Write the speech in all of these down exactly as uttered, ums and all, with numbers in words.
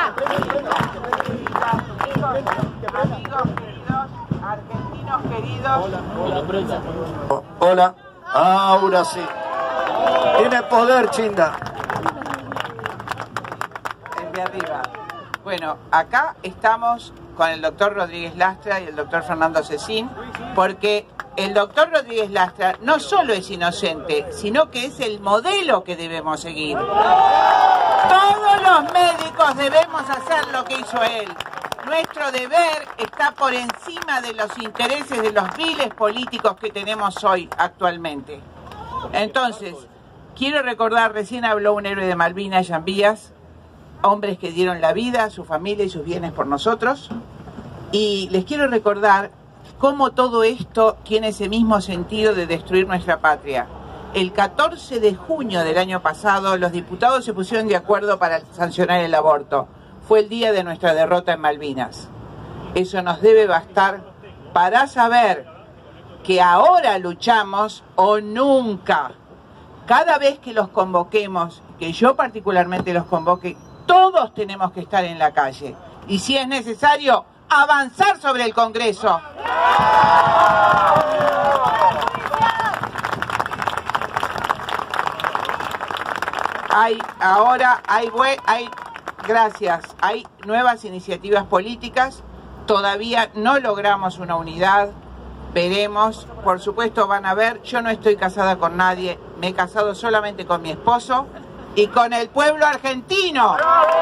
Amigos queridos, argentinos queridos. Hola, prensa. Hola, ahora sí. Tiene poder, Chinda. El de arriba. Bueno, acá estamos con el doctor Rodríguez Lastra y el doctor Fernando Cecín, porque el doctor Rodríguez Lastra no solo es inocente, sino que es el modelo que debemos seguir. Todos los médicos debemos hacer lo que hizo él. Nuestro deber está por encima de los intereses de los viles políticos que tenemos hoy actualmente. Entonces, quiero recordar, recién habló un héroe de Malvinas, Jean Vías, hombres que dieron la vida, su familia y sus bienes por nosotros. Y les quiero recordar cómo todo esto tiene ese mismo sentido de destruir nuestra patria. El catorce de junio del año pasado, los diputados se pusieron de acuerdo para sancionar el aborto. Fue el día de nuestra derrota en Malvinas. Eso nos debe bastar para saber que ahora luchamos o nunca. Cada vez que los convoquemos, que yo particularmente los convoque, todos tenemos que estar en la calle. Y si es necesario, avanzar sobre el Congreso. Hay, ahora hay, hay, gracias, hay nuevas iniciativas políticas, todavía no logramos una unidad, veremos, por supuesto van a ver, yo no estoy casada con nadie, me he casado solamente con mi esposo y con el pueblo argentino.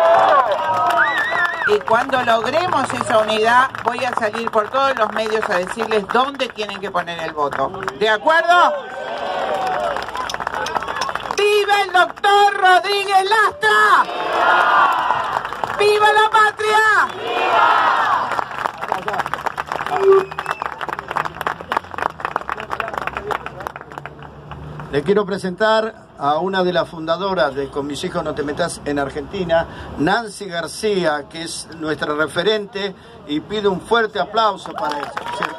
Y cuando logremos esa unidad, voy a salir por todos los medios a decirles dónde tienen que poner el voto. ¿De acuerdo? ¡Viva el doctor Rodríguez Lastra! ¡Viva la patria! Le quiero presentar a una de las fundadoras de Con mis hijos no te metas en Argentina, Nancy García, que es nuestra referente, y pido un fuerte aplauso para ella.